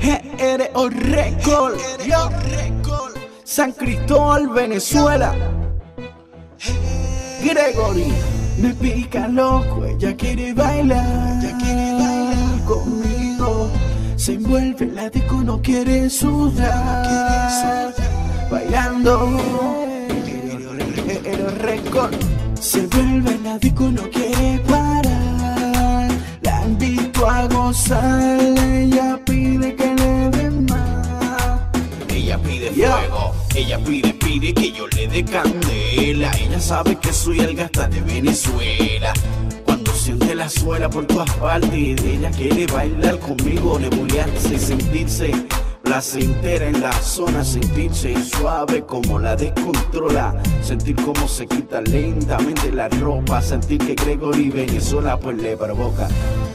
GRO Record, San Cristóbal, Venezuela. Gregory, me pica loco, ella quiere bailar conmigo. Se envuelve en la disco, no quiere sudar, bailando. GRO Record, se vuelve en la disco, no quiere parar. La invito a gozar, ella pide que le den más. Ella pide fuego, ella pide que yo le dé candela. Ella sabe que soy el gasta de Venezuela. Cuando siente la suela por todas partes, ella quiere bailar conmigo, nebulearse y sentirse placentera en la zona, sentirse suave como la descontrola, sentir cómo se quita lentamente la ropa, sentir que Gregory Venezuela pues le provoca.